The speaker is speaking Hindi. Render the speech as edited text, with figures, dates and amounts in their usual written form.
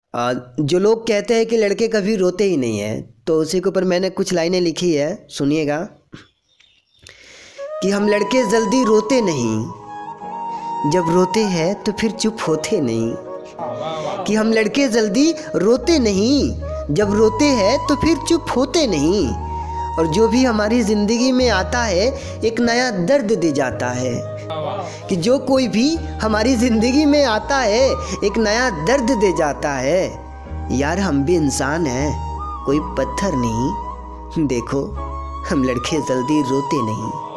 जो लोग कहते हैं कि लड़के कभी रोते ही नहीं हैं, तो उसी के ऊपर मैंने कुछ लाइनें लिखी है, सुनिएगा। कि हम लड़के जल्दी रोते नहीं, जब रोते हैं तो फिर चुप होते नहीं। कि हम लड़के जल्दी रोते नहीं, जब रोते हैं तो फिर चुप होते नहीं। और जो भी हमारी ज़िंदगी में आता है एक नया दर्द दे जाता है। कि जो कोई भी हमारी ज़िंदगी में आता है एक नया दर्द दे जाता है। यार हम भी इंसान हैं, कोई पत्थर नहीं। देखो हम लड़के जल्दी रोते नहीं।